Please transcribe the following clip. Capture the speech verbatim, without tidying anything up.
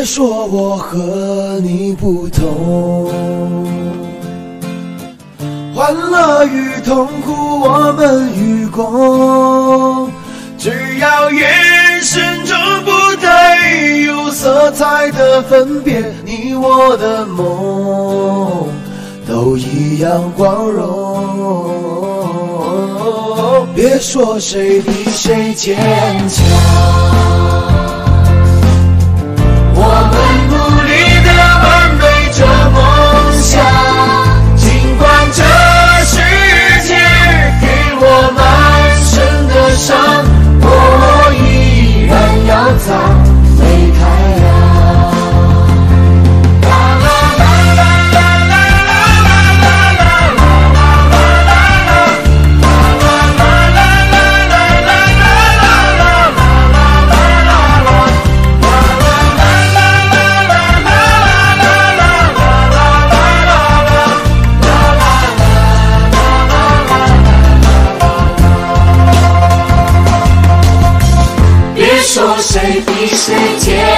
说我和你不同，欢乐与痛苦我们与共，只要眼神中不带有色彩的分别，你我的梦都一样光荣。别说谁比谁坚强，我们努力地完美着梦想，尽管这世界给我满身的伤，我依然要在没太阳。 说谁比谁坚